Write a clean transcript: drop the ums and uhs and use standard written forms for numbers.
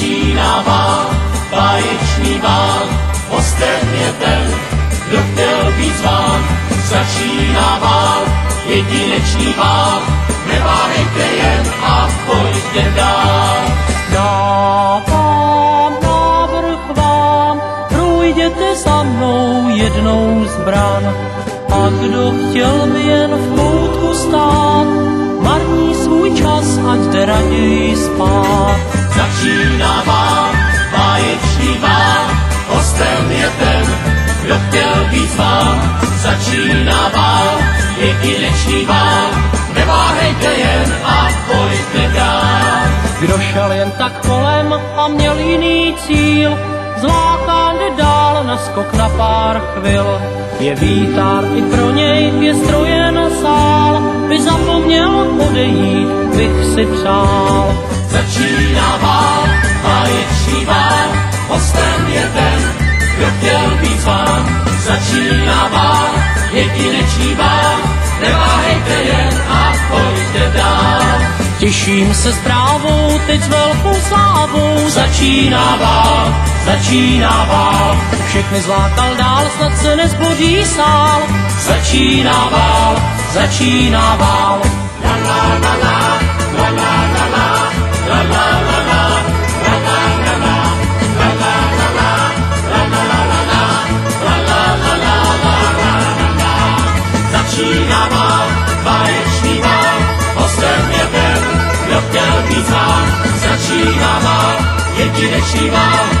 Začínává báječný bál, hostem je ten, kdo chtěl být zván. Začínává jedinečný bál, neváhejte jen a pojďte dál. Dávám návrh vám, projděte za mnou jednou z brán. A kdo chtěl by jen v koutku stát, marní svůj čas, ať jde raději spát. Začínává báječný bál, hostem je ten, kdo chtěl být zván. Začínává jedinečný bál, neváhejte jen a pojďte dál. Kdo šel jen tak kolem a měl jiný cíl, zlákán jde dál na skok na pár chvil. Je vítár i pro něj je strojen sál, by zapomněl odejít, bych si přál. Začínává báječný bál, hostem je ten, kdo chtěl být zván. Začínává jedinečný bál, neváhejte jen a pojďte dál. Těším se zprávou, teď s velkou slávou. Začínává, všechny zlákal dál, snad se nezbloudí sál. Začínává, la la la la, la la la la, la la la la, la la la la, la la la la, la la la la, la la la la, la la. Začínává báječný bál, hostem je ten, kdo chtěl být zván. Začínává jedinečný bál,